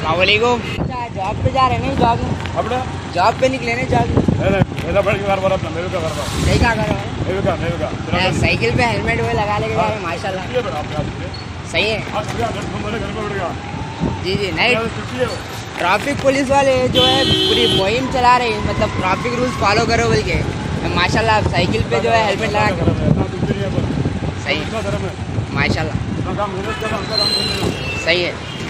अस्सलामुअलैकुम। जॉब पे जा रहे हैं? जॉब पे निकले नहीं? साइकिल पे हेलमेट वो लगा लेके जा रहे हैं। माशाल्लाह सही है। जी नहीं, ट्रैफिक पुलिस वाले जो है पूरी मुहिम चला रहे हैं, मतलब ट्रैफिक रूल्स फॉलो करो बोल के। माशाल्लाह आप साइकिल पे जो है हेलमेट लगा के, सही है माशाल्लाह, सही है।